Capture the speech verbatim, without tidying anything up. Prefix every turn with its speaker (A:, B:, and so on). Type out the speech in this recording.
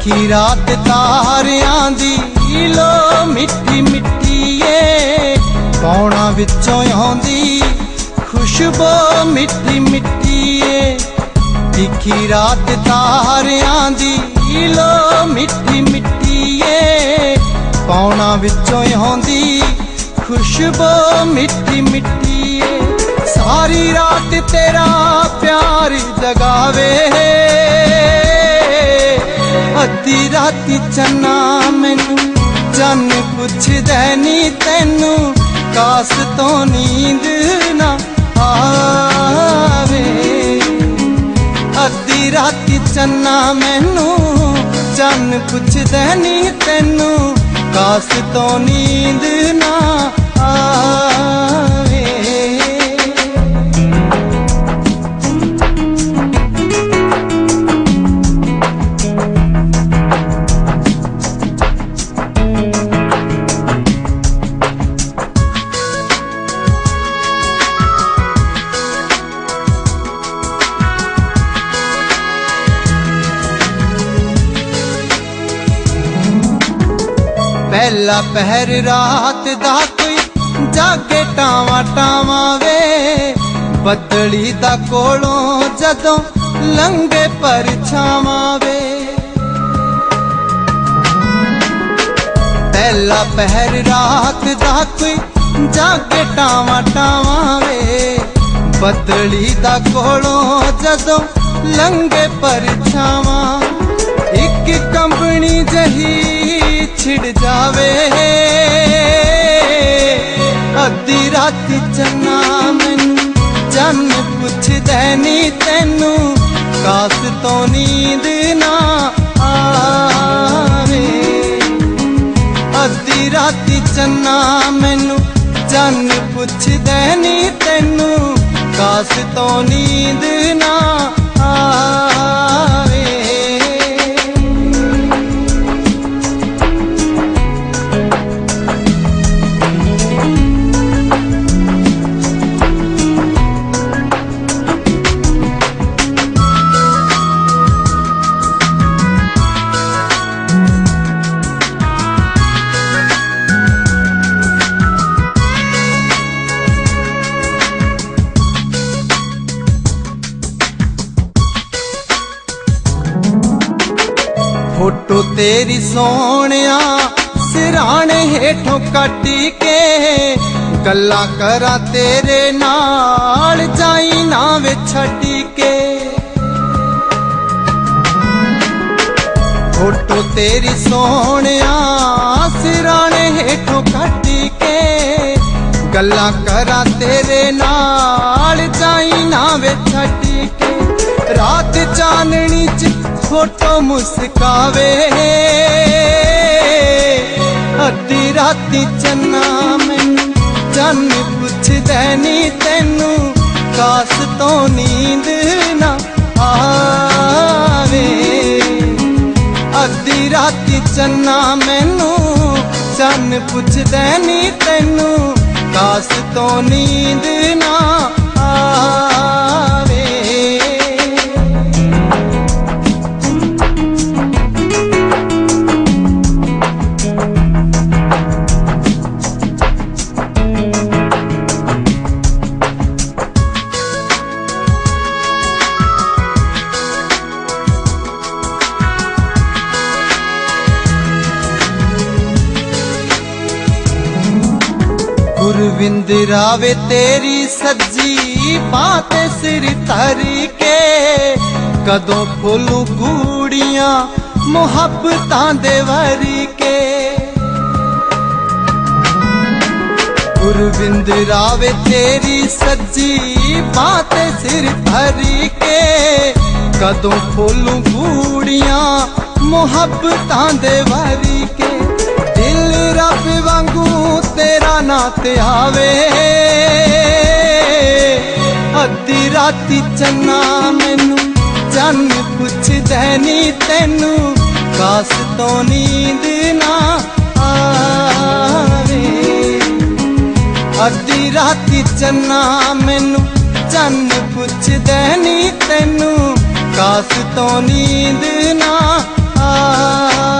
A: तिखी रात तारियां दी लो मिट्टी मिट्टी ए पौना विचों आउंदी खुशबू मिट्टी मिट्टी ए तिखी रात तारियां दी लो मिट्टी मिट्टी ए पौना विचों आउंदी खुशबू मिट्टी मिट्टी ए सारी रात तेरा प्यार जगावे अद्धी राती चन्ना मैनू चन पुछदे नी तैनू कास तो नींद ना आवे अद्धी राती चन्ना मैनू चन पुछदे नी तैनू कास तो नींद ना आवे। पहला पहर रात दा कोई जागे टावा टावा वे बदली दा कोलों जदों लंघे परछावां वे पहला पहर रात दा कोई जागे टावा टावा वे बदली दा कोलों जदों लंघे परछावां एक कंबनी जही छिड़ जावे अद्धी राती चन्ना मैनू चन पुछदे नी तैनू कास तो नींद ना आवे अद्धी राती चन्ना मैनू चन पुछदे नी तैनू कास तो नींद ना आवे। फोटो तेरी सोनिया सिराने हेठों कटी के गल्ला करा तेरे नाल जाई ना वे छड़ी के फोटो तेरी सोनिया सिराने हेठों कटी के गल्ला करा तेरे नाल जाई ना वे छड़ी के रात चाननी च फोटो मुस्कावे अद्धी राती चन्ना मैनू चन पुछदे नी तैनू कास तो नींद ना आवे अद्धी राती चन्ना मैनू चन पुछदे नी तैनू कास तो नींद ना आवे। गुरविंद रावे तेरी सज्जी बाते सिर धरी के कदों फुलू गूड़ियां मुहब्बतां दे वरी के गुरविंद रावे तेरी सज्जी बाते सिर धरी के कदों फुलू गूड़ियां मुहब्बतां दे वरी के दिल रब वांगू तेरा नाते आवे अद्धी राती चन्ना मैनू चन पुछदे नी तैनू कास तो नींद ना आवे अद्धी राती चन्ना मैनू चन पुछदे नी तैनू कास तो नींद ना आ